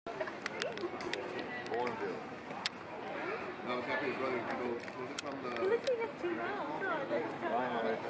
Bourneville. No, it's after his brother. Was it from the... He looks like he has two mouths. No, that's